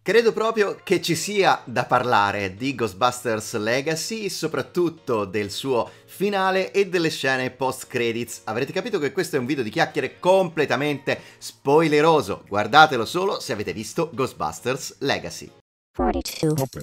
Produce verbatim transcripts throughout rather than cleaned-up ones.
Credo proprio che ci sia da parlare di Ghostbusters Legacy, soprattutto del suo finale e delle scene post-credits. Avrete capito che questo è un video di chiacchiere completamente spoileroso. Guardatelo solo se avete visto Ghostbusters Legacy. quarantadue.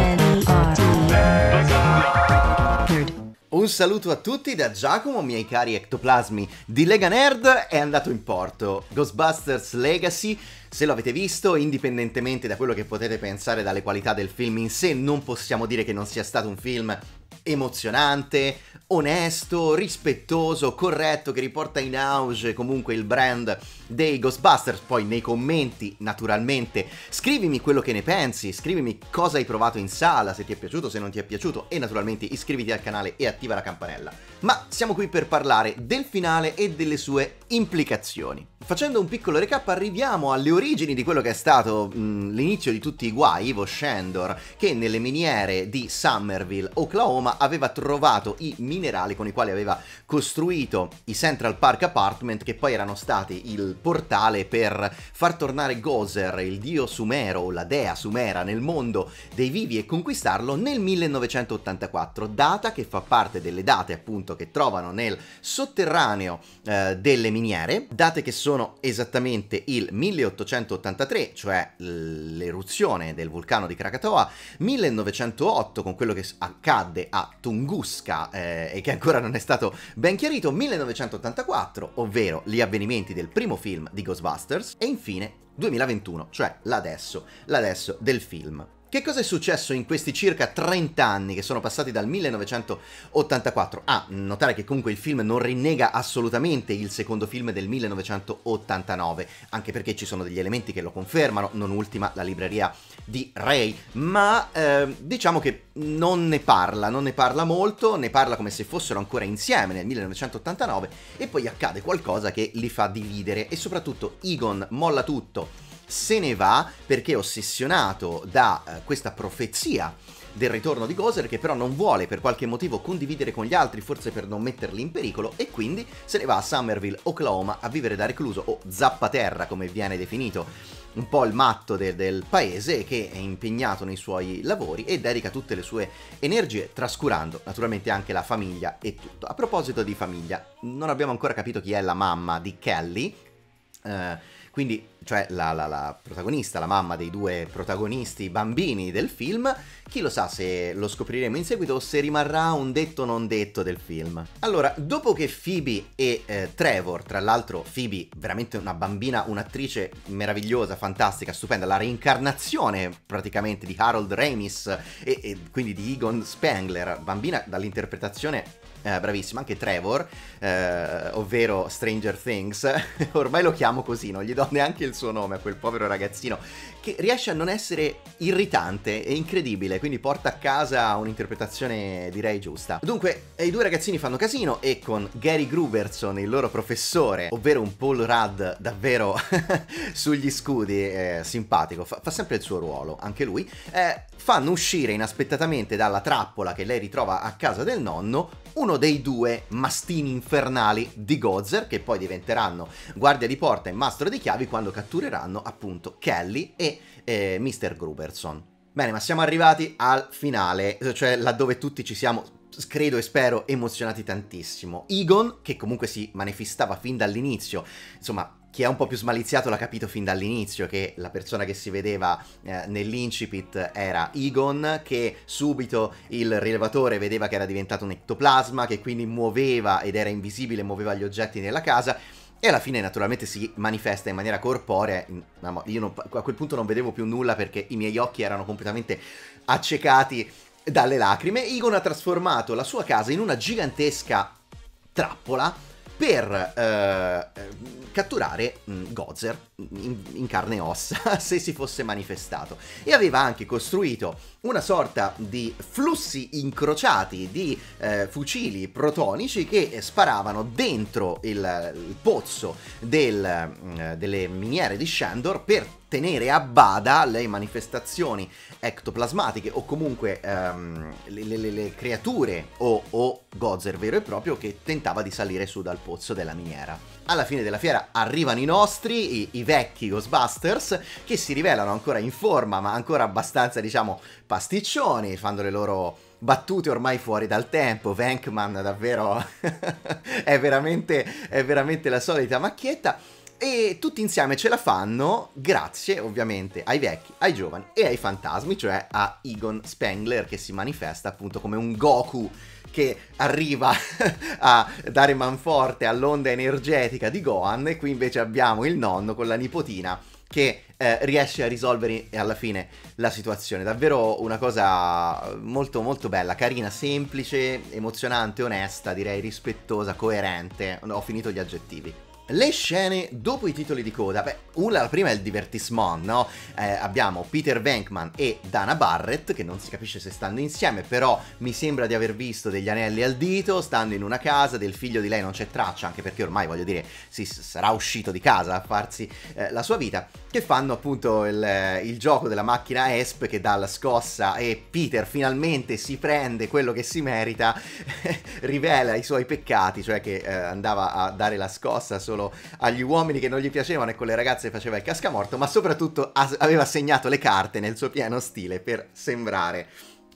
Un saluto a tutti da Giacomo, miei cari ectoplasmi di Lega Nerd. È andato in porto Ghostbusters Legacy. Se lo avete visto, indipendentemente da quello che potete pensare dalle qualità del film in sé, non possiamo dire che non sia stato un film emozionante, onesto, rispettoso, corretto, che riporta in auge comunque il brand dei Ghostbusters. Poi nei commenti, naturalmente, scrivimi quello che ne pensi, scrivimi cosa hai provato in sala, se ti è piaciuto, se non ti è piaciuto, e naturalmente iscriviti al canale e attiva la campanella. Ma siamo qui per parlare del finale e delle sue implicazioni. Facendo un piccolo recap, arriviamo alle origini di quello che è stato mh, l'inizio di tutti i guai. Ivo Shandor, che nelle miniere di Summerville, Oklahoma, aveva trovato i minerali con i quali aveva costruito i Central Park Apartment, che poi erano stati il portale per far tornare Gozer, il dio sumero o la dea sumera, nel mondo dei vivi e conquistarlo nel millenovecentottantaquattro, data che fa parte delle date appunto che trovano nel sotterraneo eh, delle miniere, date che sono esattamente il milleottocentottantatré, cioè l'eruzione del vulcano di Krakatoa, millenovecentootto con quello che accadde a Tunguska eh, e che ancora non è stato ben chiarito, millenovecentottantaquattro, ovvero gli avvenimenti del primo film di Ghostbusters, e infine duemilaventuno, cioè l'adesso, l'adesso del film. Che cosa è successo in questi circa trenta anni che sono passati dal millenovecentottantaquattro? Ah, notare che comunque il film non rinnega assolutamente il secondo film del millenovecentottantanove, anche perché ci sono degli elementi che lo confermano, non ultima la libreria di Ray, ma eh, diciamo che non ne parla, non ne parla molto, ne parla come se fossero ancora insieme nel millenovecentottantanove, e poi accade qualcosa che li fa dividere, e soprattutto Egon molla tutto, se ne va perché è ossessionato da uh, questa profezia del ritorno di Gozer, che però non vuole per qualche motivo condividere con gli altri, forse per non metterli in pericolo, e quindi se ne va a Summerville, Oklahoma, a vivere da recluso, o zappaterra come viene definito un po' il matto de del paese, che è impegnato nei suoi lavori e dedica tutte le sue energie, trascurando naturalmente anche la famiglia e tutto. A proposito di famiglia, non abbiamo ancora capito chi è la mamma di Kelly, eh, quindi, cioè la, la, la protagonista, la mamma dei due protagonisti bambini del film. Chi lo sa se lo scopriremo in seguito o se rimarrà un detto non detto del film. Allora, dopo che Phoebe e eh, Trevor, tra l'altro Phoebe veramente una bambina, un'attrice meravigliosa, fantastica, stupenda, la reincarnazione praticamente di Harold Ramis e, e quindi di Egon Spengler, bambina dall'interpretazione Eh, bravissima, anche Trevor, eh, ovvero Stranger Things, ormai lo chiamo così, non gli do neanche il suo nome a quel povero ragazzino, che riesce a non essere irritante e incredibile, quindi porta a casa un'interpretazione direi giusta. Dunque, i due ragazzini fanno casino, e con Gary Gruberson, il loro professore, ovvero un Paul Rudd davvero sugli scudi, eh, simpatico, fa, fa sempre il suo ruolo, anche lui, eh, fanno uscire inaspettatamente dalla trappola che lei ritrova a casa del nonno uno dei due mastini infernali di Gozer, che poi diventeranno guardia di porta e mastro di chiavi quando cattureranno appunto Kelly e eh, mister Gruberson. Bene, ma siamo arrivati al finale, cioè laddove tutti ci siamo, credo e spero, emozionati tantissimo. Egon, che comunque si manifestava fin dall'inizio, insomma, chi è un po' più smaliziato l'ha capito fin dall'inizio che la persona che si vedeva eh, nell'incipit era Egon, che subito il rilevatore vedeva che era diventato un ectoplasma, che quindi muoveva ed era invisibile, muoveva gli oggetti nella casa, e alla fine naturalmente si manifesta in maniera corporea. Io non, a quel punto non vedevo più nulla perché i miei occhi erano completamente accecati dalle lacrime. Egon ha trasformato la sua casa in una gigantesca trappola per eh, catturare mh, Gozer in, in carne e ossa, se si fosse manifestato, e aveva anche costruito una sorta di flussi incrociati di eh, fucili protonici che sparavano dentro il, il pozzo del, mh, delle miniere di Shandor per tenere a bada le manifestazioni ectoplasmatiche o comunque um, le, le, le creature o, o Gozer vero e proprio che tentava di salire su dal pozzo della miniera. Alla fine della fiera arrivano i nostri, i, i vecchi Ghostbusters, che si rivelano ancora in forma ma ancora abbastanza, diciamo, pasticcioni, fanno le loro battute ormai fuori dal tempo. Venkman davvero è veramente è veramente la solita macchietta, e tutti insieme ce la fanno grazie ovviamente ai vecchi, ai giovani e ai fantasmi, cioè a Egon Spengler, che si manifesta appunto come un Goku che arriva a dare manforte all'onda energetica di Gohan, e qui invece abbiamo il nonno con la nipotina che eh, riesce a risolvere alla fine la situazione. Davvero una cosa molto molto bella, carina, semplice, emozionante, onesta, direi rispettosa, coerente. Ho finito gli aggettivi. Le scene dopo i titoli di coda, beh, una, la prima è il divertissement, no? Eh, abbiamo Peter Venkman e Dana Barrett, che non si capisce se stanno insieme, però mi sembra di aver visto degli anelli al dito, stando in una casa, del figlio di lei non c'è traccia, anche perché ormai, voglio dire, si sarà uscito di casa a farsi eh, la sua vita, che fanno appunto il, il gioco della macchina E S P che dà la scossa, e Peter finalmente si prende quello che si merita, rivela i suoi peccati, cioè che eh, andava a dare la scossa solo agli uomini che non gli piacevano e con le ragazze faceva il cascamorto, ma soprattutto aveva segnato le carte nel suo pieno stile per sembrare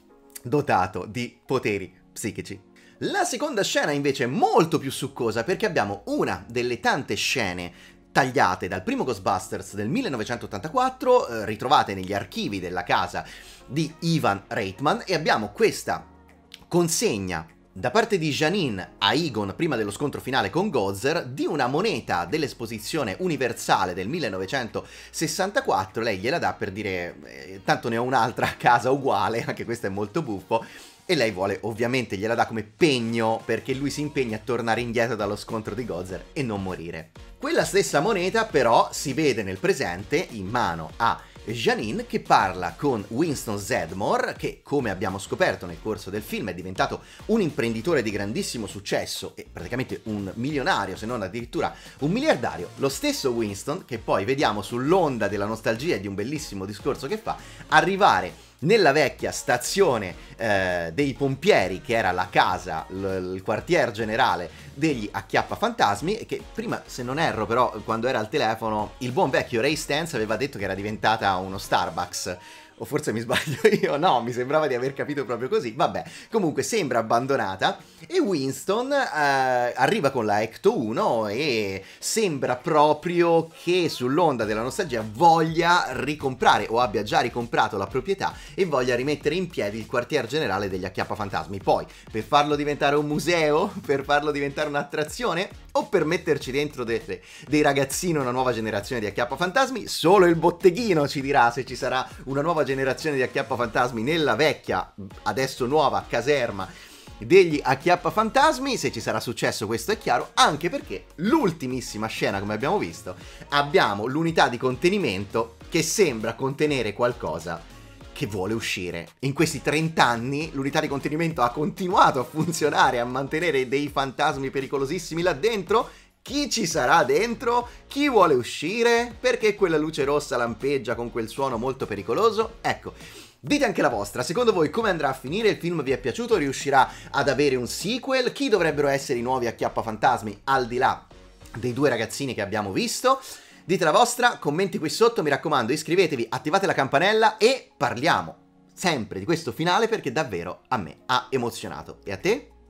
dotato di poteri psichici. La seconda scena invece è molto più succosa, perché abbiamo una delle tante scene tagliate dal primo Ghostbusters del millenovecentottantaquattro, eh, ritrovate negli archivi della casa di Ivan Reitman, e abbiamo questa consegna da parte di Janine a Egon prima dello scontro finale con Gozer di una moneta dell'esposizione universale del millenovecentosessantaquattro. Lei gliela dà per dire eh, tanto ne ho un'altra a casa uguale, anche questo è molto buffo, e lei vuole, ovviamente gliela dà come pegno perché lui si impegna a tornare indietro dallo scontro di Gozer e non morire. Quella stessa moneta però si vede nel presente in mano a Janine, che parla con Winston Zeddemore, che, come abbiamo scoperto nel corso del film, è diventato un imprenditore di grandissimo successo e praticamente un milionario, se non addirittura un miliardario. Lo stesso Winston che poi vediamo sull'onda della nostalgia e di un bellissimo discorso che fa, arrivare nella vecchia stazione eh, dei pompieri, che era la casa, l- il quartier generale degli Acchiappafantasmi, e che prima, se non erro però, quando era al telefono, il buon vecchio Ray Stantz aveva detto che era diventata uno Starbucks. O forse mi sbaglio io, no, mi sembrava di aver capito proprio così. Vabbè, comunque sembra abbandonata, e Winston eh, arriva con la Ecto uno e sembra proprio che sull'onda della nostalgia voglia ricomprare, o abbia già ricomprato la proprietà, e voglia rimettere in piedi il quartier generale degli Acchiappafantasmi. Poi, per farlo diventare un museo, per farlo diventare un'attrazione, o per metterci dentro dei, dei ragazzini, una nuova generazione di Acchiappafantasmi, solo il botteghino ci dirà se ci sarà una nuova generazione di Acchiappafantasmi nella vecchia, adesso nuova, caserma degli Acchiappafantasmi. Se ci sarà successo questo è chiaro, anche perché l'ultimissima scena, come abbiamo visto, abbiamo l'unità di contenimento che sembra contenere qualcosa che vuole uscire. In questi trenta anni l'unità di contenimento ha continuato a funzionare, a mantenere dei fantasmi pericolosissimi là dentro. Chi ci sarà dentro? Chi vuole uscire? Perché quella luce rossa lampeggia con quel suono molto pericoloso? Ecco, dite anche la vostra. Secondo voi come andrà a finire? Il film vi è piaciuto? Riuscirà ad avere un sequel? Chi dovrebbero essere i nuovi Acchiappafantasmi al di là dei due ragazzini che abbiamo visto? Dite la vostra, commenti qui sotto, mi raccomando, iscrivetevi, attivate la campanella e parliamo sempre di questo finale, perché davvero a me ha emozionato. E a te?